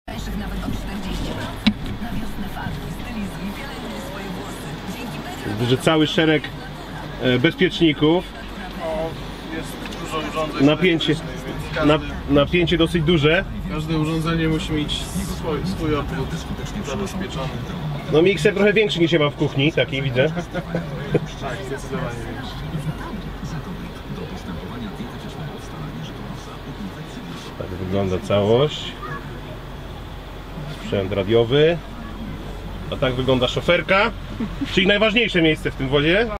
Że cały szereg bezpieczników. Jest dużo urządzeń. Napięcie dosyć duże. Każde urządzenie musi mieć swój odwód zabezpieczony. No mikser trochę większy niż ja mam w kuchni, taki widzę. Tak, zdecydowanie większy. Tak wygląda całość. Sprzęt radiowy. A tak wygląda szoferka, czyli najważniejsze miejsce w tym wozie.